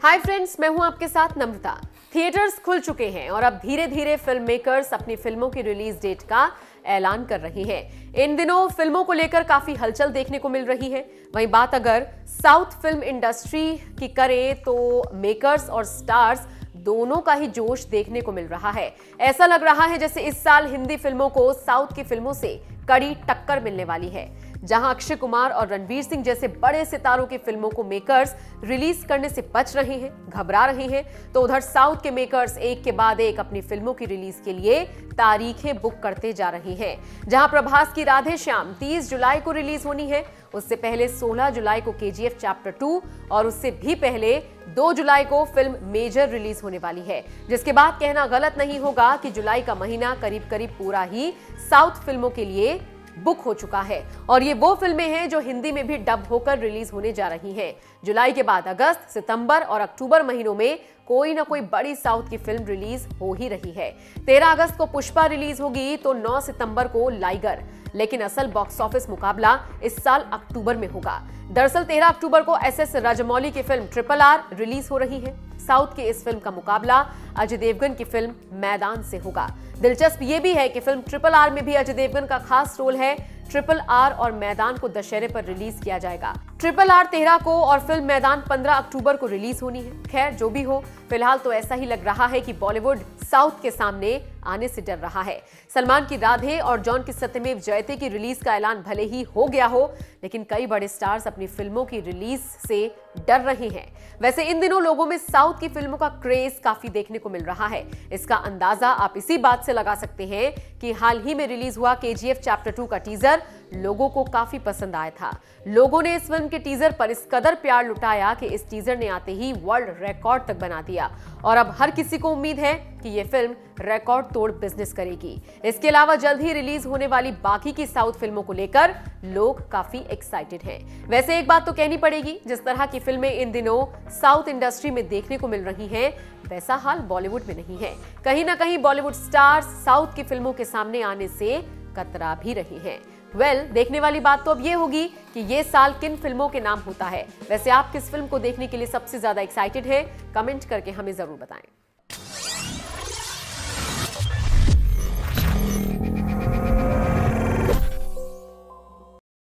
Hi friends, मैं हूं आपके साथ नम्रता। थिएटर्स खुल चुके हैं और अब धीरे धीरे फिल्म मेकर्स अपनी फिल्मों की रिलीज डेट का ऐलान कर रहे हैं। इन दिनों फिल्मों को लेकर काफी हलचल देखने को मिल रही है। वहीं बात अगर साउथ फिल्म इंडस्ट्री की करें तो मेकर्स और स्टार्स दोनों का ही जोश देखने को मिल रहा है। ऐसा लग रहा है जैसे इस साल हिंदी फिल्मों को साउथ की फिल्मों से कड़ी टक्कर मिलने वाली है। जहां अक्षय कुमार और रणवीर सिंह जैसे बड़े सितारों की फिल्मों को मेकर्स रिलीज करने से बच रहे हैं, घबरा रहे हैं, तो उधर साउथ के मेकर्स एक के बाद एक अपनी फिल्मों की रिलीज के लिए तारीखें बुक करते जा रहे हैं। जहां प्रभास की राधे श्याम 30 जुलाई को रिलीज होनी है, उससे पहले 16 जुलाई को KGF चैप्टर 2 और उससे भी पहले 2 जुलाई को फिल्म मेजर रिलीज होने वाली है। जिसके बाद कहना गलत नहीं होगा कि जुलाई का महीना करीब करीब पूरा ही साउथ फिल्मों के लिए बुक हो चुका है और ये वो फिल्में हैं जो हिंदी में भी डब होकर रिलीज होने जा रही हैं। जुलाई के बाद अगस्त, सितंबर और अक्टूबर महीनों में कोई ना कोई बड़ी साउथ की फिल्म रिलीज हो ही रही है। 13 अगस्त को पुष्पा रिलीज होगी तो 9 सितंबर को लाइगर, लेकिन असल बॉक्स ऑफिस मुकाबला इस साल अक्टूबर में होगा। दरअसल 13 अक्टूबर को SS राजमौली की फिल्म RRR रिलीज हो रही है। साउथ की इस फिल्म का मुकाबला अजय देवगन की फिल्म मैदान से होगा। दिलचस्प ये भी है कि फिल्म RRR में भी अजय देवगन का खास रोल है। RRR और मैदान को दशहरे पर रिलीज किया जाएगा। RRR 13 को और फिल्म मैदान 15 अक्टूबर को रिलीज होनी है। खैर जो भी हो, फिलहाल तो ऐसा ही लग रहा है कि बॉलीवुड साउथ के सामने आने से डर रहा है। सलमान की राधे और जॉन की सत्यमेव जयते की रिलीज का ऐलान भले ही हो गया हो, लेकिन कई बड़े स्टार्स अपनी फिल्मों की रिलीज से डर रहे हैं। वैसे इन दिनों लोगों में साउथ की फिल्मों का क्रेज काफी देखने को मिल रहा है। इसका अंदाजा आप इसी बात से लगा सकते हैं कि हाल ही में रिलीज हुआ KGF चैप्टर 2 का टीजर लोगों को काफी पसंद आया था। लोगों ने इस फिल्म के टीजर पर इस कदर प्यार लुटाया कि इस टीजर ने आते ही वर्ल्ड रिकॉर्ड तक बना दिया और अब हर किसी को उम्मीद है कि ये फिल्म रिकॉर्ड तोड़ बिजनेस करेगी। इसके अलावा जल्द ही रिलीज होने वाली बाकी की साउथ फिल्मों को लेकर लोग काफी एक्साइटेड हैं। वैसे एक बात तो कहनी पड़ेगी, जिस तरह की फिल्में इन दिनों साउथ इंडस्ट्री में देखने को मिल रही हैं, वैसा हाल बॉलीवुड में नहीं है। कहीं ना कहीं बॉलीवुड स्टार्स साउथ की फिल्मों के सामने आने से कतरा भी रही हैं। देखने वाली बात तो अब ये होगी कि ये साल किन फिल्मों के नाम होता है। वैसे आप किस फिल्म को देखने के लिए सबसे ज्यादा एक्साइटेड हैं? कमेंट करके हमें जरूर बताएं।